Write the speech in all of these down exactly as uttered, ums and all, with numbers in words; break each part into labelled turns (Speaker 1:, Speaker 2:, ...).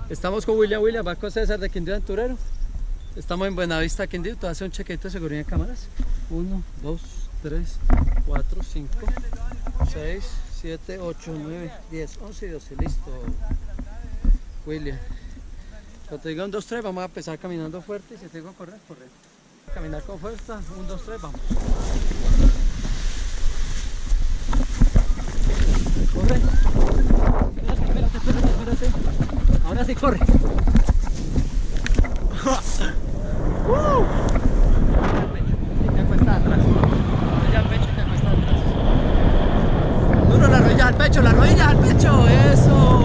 Speaker 1: Estamos con William. William, va con César de Quindío Aventurero. Estamos en Buenavista, Quindío. Te voy a hacer un chequeito de seguridad de cámaras. uno, dos, tres, cuatro, cinco, seis, siete, ocho, nueve, diez, once y doce. Listo. William. Cuando te diga un, dos, tres, vamos a empezar caminando fuerte. Y si te digo correr, correr. Caminar con fuerza. un, dos, tres, vamos. Corre. Espérate, espérate, espérate, espérate. Ahora sí, corre. ¡Uh! Y te acuestas atrás. Rodilla al pecho y te acuestas atrás. Duro, la rodilla al pecho, la rodilla al pecho. Eso.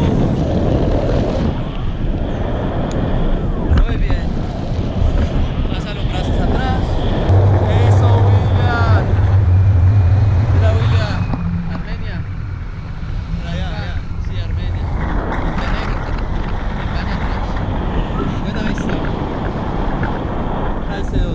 Speaker 1: Muy bien. Pasa los brazos atrás. Eso, William. Mira, William. Armenia. Allá, sí, Armenia. Montenegro, España atrás. Buena vista. Alce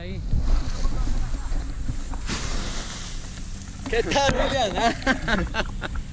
Speaker 1: ahí. ¿Qué tal, Julián?